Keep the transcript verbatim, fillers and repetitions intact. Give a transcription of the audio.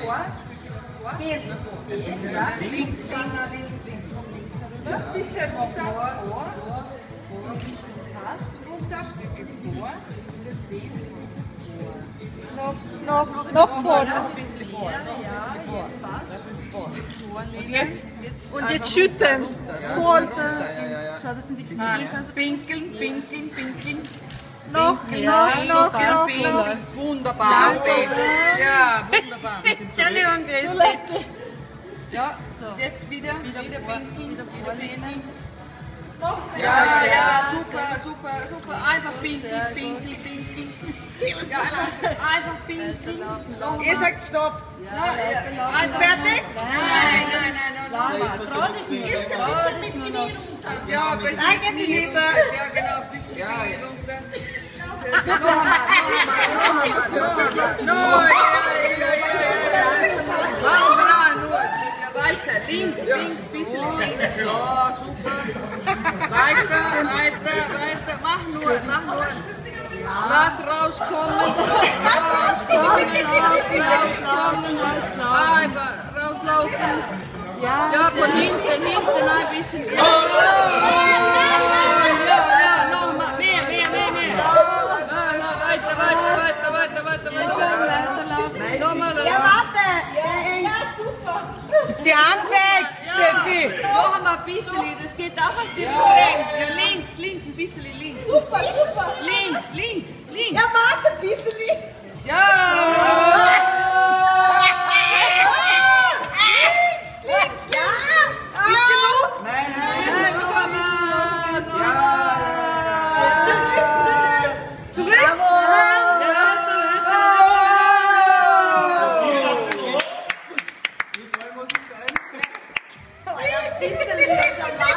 vor. Gehen. Links, links, links, links. Das bisschen runter vor. Runter, Stückchen vor. Noch, noch, noch vor. Noch ein bisschen vor. Noch ein bisschen vor. Und jetzt, jetzt, Und jetzt schütten. Runter. Schau, das sind die Pinkeln, pinkeln, pinkeln, pinkeln. Noch, noch, noch, noch, noch. Wunderbar, ja, wunderbar. Entschuldigung, Christi. Ja, jetzt wieder, wieder pinkeln, wieder pinkeln. Noch Ja, ja, super, super, super. Einfach pinkeln, pinkeln, pinkeln. Ja, einfach, einfach pinkeln. Ihr sagt Stopp. Einfach. Fertig? Nein, nein, nein, nein, nochmal. Ist ein bisschen mit Knie runter. Ja, ein bisschen Danke, Knie Denise. runter. Ja, genau, ein bisschen Knie runter. Noch einmal, noch einmal, noch einmal, noch einmal. No, ja, ja, ja, ja. Machen wir noch nur. Ja, weiter. Links, links, bisschen links. Ja, super. Weiter, weiter, weiter. Mach nur, mach nur. Lass rauskommen. Rauskommen, rauskommen. Einfach rauslaufen. Ja, von hinten, hinten ein bisschen. Ja, ja, ja, nochmal. Mehr, mehr, mehr, mehr. Weiter, weiter, weiter, weiter, weiter, weiter. Nochmal. Ja, warte. Die Hand weg, Steffi. Noch einmal ein bisschen, das geht auch ein bisschen rechts. Ja, links, links, ein bisschen links. Super, super. Links, links, links. Ja, warte, ein bisschen. Ja! Links, links, Ja. Ist genug? nein, noch einmal. Noch einmal. Zurück. Ja, Oh, ja, ein bisschen ist am